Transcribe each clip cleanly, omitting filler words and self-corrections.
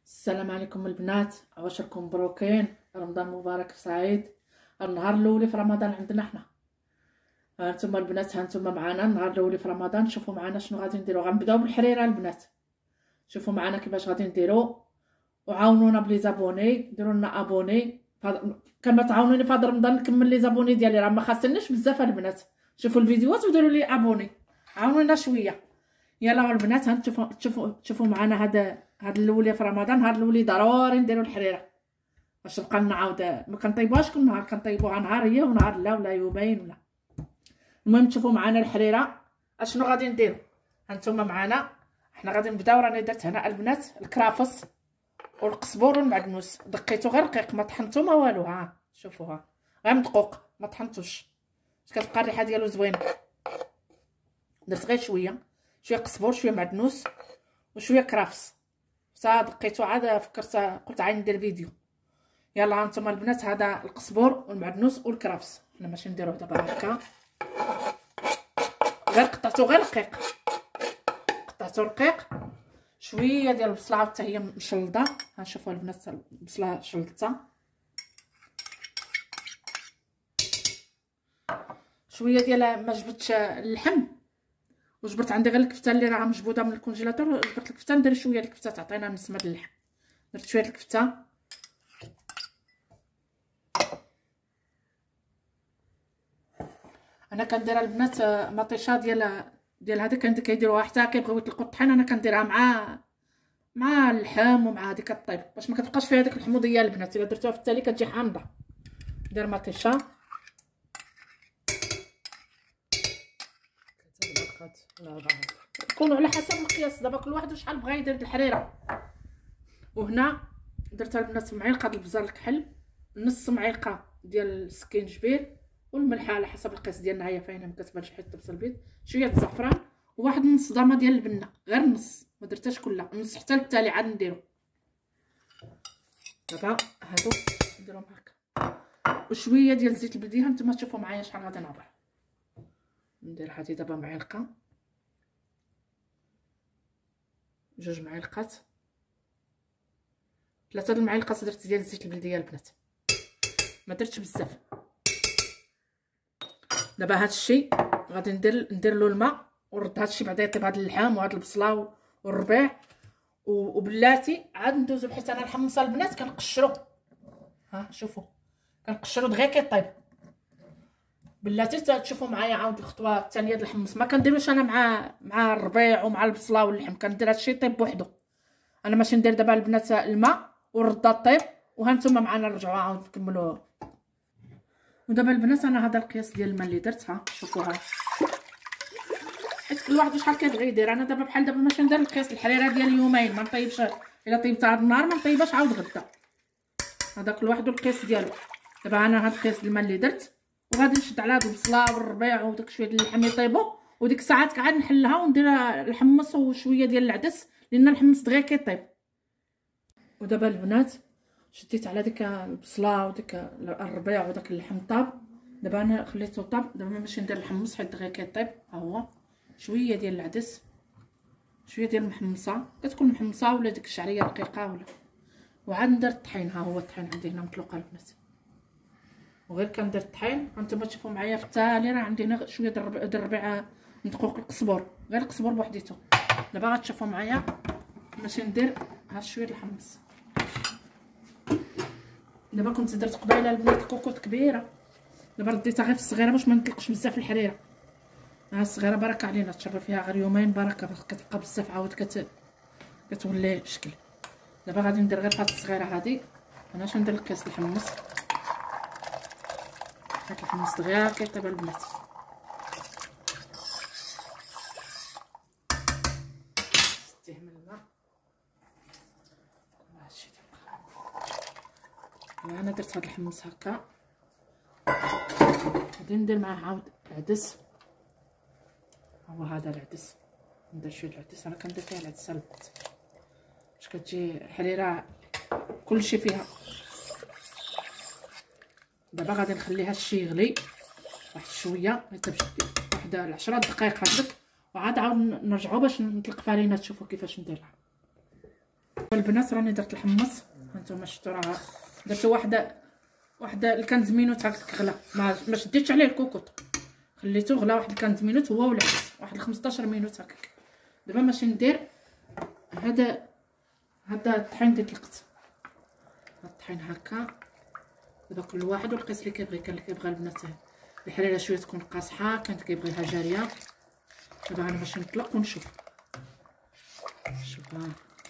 السلام عليكم البنات، عواشركم مبروكين، رمضان مبارك سعيد. النهار الاولي في رمضان عندنا حنا. هانتوما البنات، هانتوما معنا النهار الاولي في رمضان. شوفوا معنا شنو غادي نديرو. غنبداو بالحريره البنات، شوفوا معنا كيفاش غادي نديرو، وعاونونا بلي زابوني، ديروا لنا ابوني. كما تعاونوني في هذا رمضان نكمل لي زابوني ديالي، راه ما خاصنيش بزاف البنات. شوفوا الفيديوهات وديروا لي ابوني، عاونونا شويه. يلا البنات، تشوفوا معنا هاد الاولى في رمضان. نهار الاولي ضروري نديرو الحريره باش نبقى نعاود. ما كنطيبوهاش كل نهار، كنطيبوها نهار هي ونهار لا، ولا يومين ولا. المهم تشوفوا معنا الحريره اشنو غادي نديرو. هانتوما معنا حنا غادي نبداو. راني درت هنا البنات الكرافس والقزبور والمعدنوس، دقيتو غير رقيق، ما طحنتو ما والو. ها شوفوها غير مدقوق، ما طحنتوش، كتبقى الريحه ديالو زوينه. درت غير شويه قزبور، شويه معدنوس، وشويه كرافس. حتى دقيتو عاد فكرت قلت عاد ندير فيديو. يلا هانتوما البنات، هذا القزبور والمعدنوس والكرافس. حنا ماشي نديروه دابا هكا، غير قطعتو غير رقيق، قطعتو رقيق. شويه ديال البصله حتى هي مشلضه. ها شوفوا البنات، البصله شلضتها. شويه ديال ما جبتش اللحم، وجبرت عندي غير الكفته اللي راه مجبوده من الكونجيلاتور. جبرت الكفته، ندير شويه الكفته تعطينا نسمه اللحم. درت شويه الكفته. انا كنديرها البنات مطيشه ديال هذيك اللي كيديروها حتى كيبغيو يطلقوا الطحين. انا كنديرها مع اللحم ومع هذيك الطيب باش ما كتبقاش فيها ديك الحموضيه البنات. الا درتوها في التالي كتجي حامضه. ندير مطيشه يكونوا على حسب المقياس. دابا كل واحد وشحال بغا يدير الحريره. وهنا درت البنات معلقه ديال البزار الكحل، نص معلقه ديال السكينجبير، والملح على حسب القياس ديالنا. هي فاينه ما كتبانش حيت طبس البيض. شويه الزعفران، وواحد نص ضامه ديال البنه، غير نص، ما درتهاش كلها، نص حتى التالي عاد نديرو. دابا هادو نديرهم هكا، وشويه ديال الزيت البلديه. هانتوما تشوفوا معايا شحال غادي نعبر. ندير هذه دابا معلقه، جوج معالق، 3 المعالق درت ديال الزيت البلديه البنات، ما درتش بزاف. دابا هذا الشيء غادي ندير له الماء ونرد هذا الشيء بعدا يطيب. هذا اللحم وهذا البصله والربيع وبلاتي عاد ندوزو، حيت انا الحمصه البنات كنقشرو. ها شوفوا كنقشرو دغيا كيطيب. بلاتي تشوفوا معايا عاود الخطوه الثانيه ديال الحمص. ما كنديروش انا مع الربيع ومع البصله واللحم، كندير هذا الشيء يطيب بوحدو. انا ماشي ندير دابا البنات الماء ونرد الطيب. وهانتوما معنا نرجعوا عاود نكملوا. ودابا البنات انا هذا القياس ديال الماء اللي درتها، شوفوها حيت كل واحد شحال كيبغي يدير. انا دابا بحال دابا ماشي ندير القياس الحريره ديال يومين، ما نطيبش. الا طيبتها هذا النهار ما نطيبهاش عاود غدا. هذا كل واحد والقياس ديالو. دابا انا هذا القياس الماء اللي درت، وغادي نشد على هاد البصله والربيع وداك شويه ديال اللحم يطيبوا، وديك الساعات كعاد نحلها وندير الحمص وشويه ديال العدس، لان الحمص دغيا كيطيب. ودابا البنات شديت على ديك البصله وديك الربيع وداك اللحم طاب. دابا انا خليته طاب. دابا ماشي ندير الحمص حيت دغيا كيطيب. ها هو شويه ديال العدس، شويه ديال المحمصه، كتكون محمصه ولا ديك الشعريه رقيقه ولا. وعاد ندير الطحين. ها هو الطحين عندي هنا مطلوقه البنات، وغير كندير الطحين. هانتوما تشوفوا معايا في التالي راه عندي هنا شويه د الربيع مدقوق، القزبور غير القزبور بوحديتو. دابا غتشوفوا معايا باش ندير ها شويه الحمص. دابا كنت درت قبيله البنات كوكوط كبيره، دابا رديتها غير في الصغيره باش ما نطلقش بزاف الحريره. ها الصغيره بركه علينا، تشرب فيها غير يومين بركه، كتبقى بزاف عاود كتولي بشكل. دابا غادي ندير غير هاد الصغيره هادي. انا اش ندير الكاس الحمص. هاد الحمص دغيا كيطيب البنات. شتيه من الماء ماشي تبقى. انا درت هاد الحمص هكا. غادي ندير معاه عاود العدس. هو هذا العدس، ندير شويه العدس. انا كندير فيها العدس البنات باش كتجي حريره كلشي فيها. دابا غادي نخليها الشي يغلي واحد شويه، حتى واحد 10 دقائق هكذاك، وعاد عاود نرجعوا باش نطلق فرينه. تشوفوا كيفاش نديرها. البنات راني درت الحمص، هانتوما شفتوا راه درت واحد الكنز مينوت هكاك غلا، ما شديتش عليه الكوكوط، خليته غلا واحد الكنز مينوت هو والعدس، واحد 15 مينوت هكاك. دابا ماشي ندير هذا الطحين ديال القط، هاد الطحين هكا. دابا كل واحد والقيس اللي كيبغي، كان اللي كيبغي البنات الحريره شويه تكون قاصحه، كانت كيبغيها جاريه. دابا انا باش نطلق ونشوف. شوفها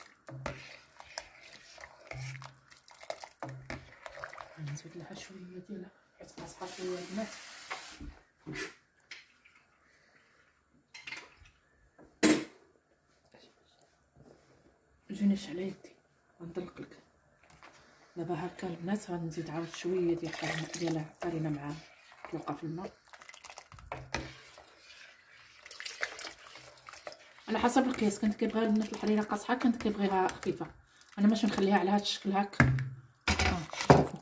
نزيد لها شويه ديالها حيت قاصحه شويه البنات. جينيش على يدي غنطلق لك. دابا هكا البنات غنزيد عاود شويه ديال الفرينه مع طلقه في الماء على حسب القياس. كنت كيبغيها البنات الحريره قاصحه، كنت كيبغيها خفيفه. انا ماشي نخليها على هذا الشكل هكا. شوفوا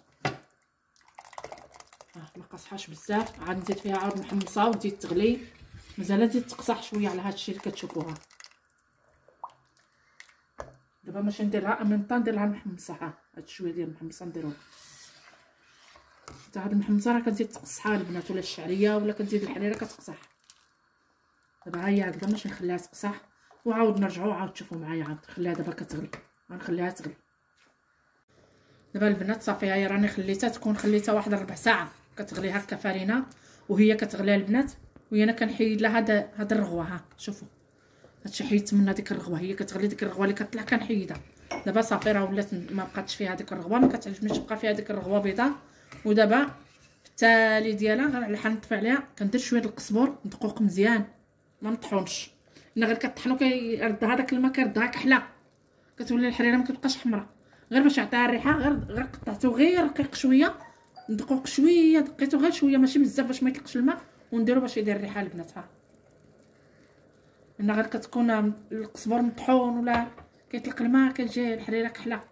ما قاصحاش بزاف. عاد نزيد فيها عاود محمصه وتزيد تغلي، مازال تزيد تقصح شويه على هذا الشيء اللي كتشوفوها. دابا ماشي نديرها ميم نديرها محمصه. هاد شويه ديال المحمصه نديروها حتى هاد المحمصه راه كتزيد تقصحها البنات، ولا الشعريه ولا كتزيد الحريره كتقصح. دابا ها هي هكذا ماشي نخليها تقصح وعاود نرجعوا عاود تشوفوا معايا. عاود نخليها دابا كتغلي، غنخليها تغلي. دابا البنات صافي هي راني خليتها واحد ربع ساعه كتغلي هكا فرينه، وهي كتغلي البنات. وانا كنحيد لها هاد الرغوه. ها شوفوا هادشي حيدت منها ديك الرغوه، هي كتغلي ديك الرغوه اللي كطلع كنحيدها. دابا صافي راه ولات ما بقاتش فيها ديك الرغوه، ما كتعجبنيش تبقى فيها ديك الرغوه بيضاء. ودابا التالي ديالها غير على نطفي عليها، كندير شويه القزبر ندقوق مزيان، ما نطحونش لان غير كطحنو كيرد هذاك الماء كيردها كحله، كتولي الحريره ما كتبقاش حمراء. غير باش يعطيها الريحه غير قطعته غير رقيق شويه، ندقوق شويه، دقيتو غير شويه ماشي بزاف باش ما يطلقش الماء، ونديرو باش يدير الريحه البنات. ها لان غير كتكون القزبر مطحون ولا كيطلق الماء كتجي الحريره كحله.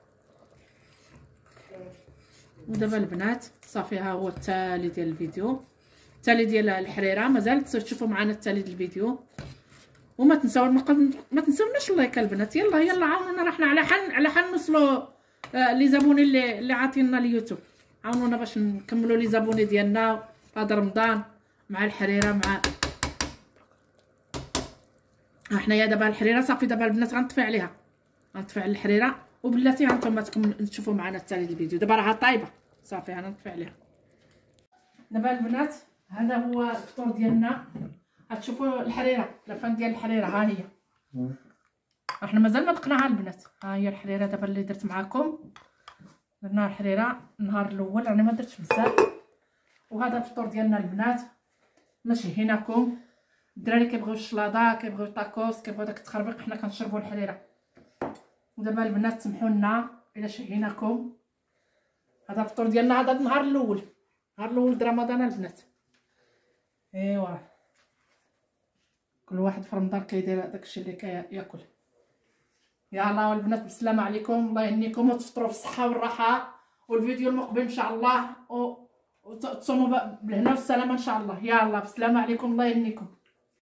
ودابا البنات صافي ها هو التالي ديال الفيديو، التالي ديال الحريره. مازال تشوفوا معنا التالي ديال الفيديو، وما تنساو ما تنساوناش اللايك البنات. يلا عاونونا، راه حنا على حال نوصلوا لي زابوني اللي عاطينا اليوتيوب. عاونونا باش نكملوا لي زابوني ديالنا في هذا رمضان مع الحريره. مع حنايا دابا الحريره صافي. دابا البنات غنطفي عليها، غنطفي على الحريره، وبلاتي هانتوما تشوفوا معنا التالي ديال الفيديو. دابا راها طايبه صافي، انا نطفي عليها. دابا البنات هذا هو الفطور ديالنا. غتشوفوا الحريره، لافان ديال الحريره ها هي. احنا مازال ما دقناها البنات. ها هي الحريره دابا اللي درت معكم. درنا الحريره النهار الاول، انا ما درتش بزاف. وهذا الفطور ديالنا البنات. نشهيناكم. الدراري كيبغيو الشلاضه، كيبغيو الطاكوس، كيبغيو داك التخربيق، حنا كنشربوا الحريره. ودابا البنات سمحوا لنا الا شهيناكم. هذا الفطور ديالنا، هذا النهار الاول، النهار الاول د رمضان البنات. ايوا كل واحد في رمضان كيدير داكشي اللي كياكل. يلا البنات بالسلامه عليكم، الله يهنيكم وتفطروا في الصحه والراحه. والفيديو المقبل ان شاء الله وتصوموا بالهنا والسلامه ان شاء الله. يلا بالسلامه عليكم، الله يهنيكم.